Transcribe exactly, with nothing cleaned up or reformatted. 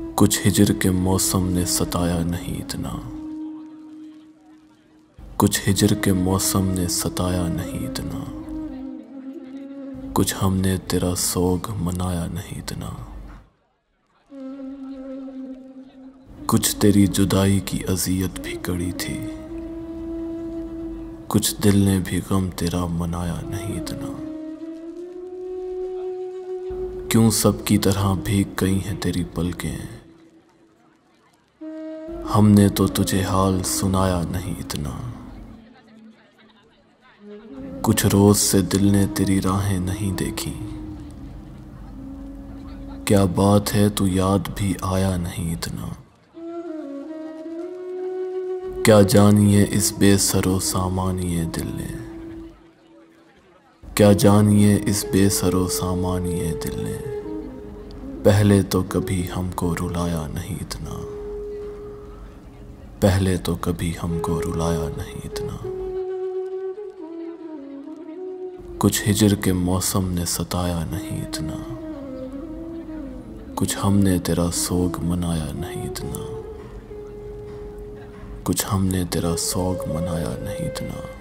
कुछ हिजर के मौसम ने सताया नहीं इतना, कुछ हिजर के मौसम ने सताया नहीं इतना, कुछ हमने तेरा सोग मनाया नहीं इतना, कुछ तेरी जुदाई की अजियत भी कड़ी थी, कुछ दिल ने भी गम तेरा मनाया नहीं इतना। क्यों सबकी तरह भीग गई हैं तेरी पलकें, हमने तो तुझे हाल सुनाया नहीं इतना। कुछ रोज से दिल ने तेरी राहें नहीं देखी, क्या बात है तू याद भी आया नहीं इतना। क्या जानिए इस बेसरो सामानिए दिल ने, क्या जानिए इस बेसरो सामानिए दिल ने, पहले तो कभी हमको रुलाया नहीं इतना, पहले तो कभी हमको रुलाया नहीं इतना। कुछ हिजर के मौसम ने सताया नहीं इतना, कुछ हमने तेरा सोग मनाया नहीं इतना, कुछ हमने तेरा सोग मनाया नहीं इतना।